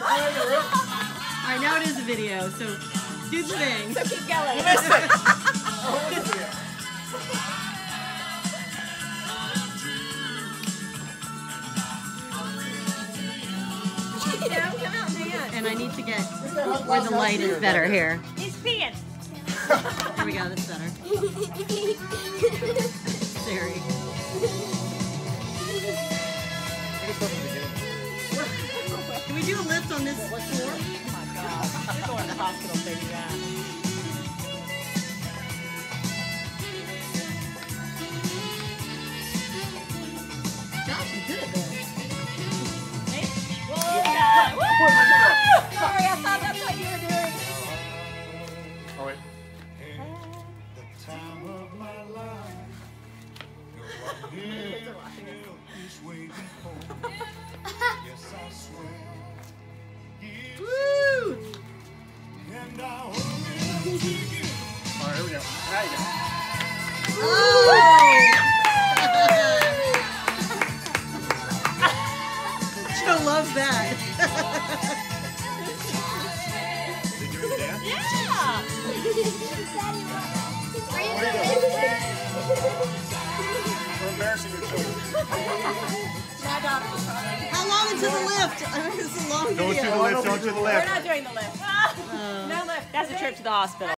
Alright, now it is a video, so do the thing. So keep going. Yeah, come out, man. And I need to get where the light is better here. He's peeing. Here we go, that's better. Siri. Can we do a lift on this floor? Oh my God. You're going to the hospital to do that. Josh is good at this. Sorry, I thought that's what you were doing. Oh, wait. Woo! Alright, here we go. There you go. Oh! Joe loves that. Did you dance? Yeah. We're embarrassing your children. How long until the lift? This is a long video. Don't do the lift, don't do the lift. We're not doing the lift. No lift. That's a trip to the hospital.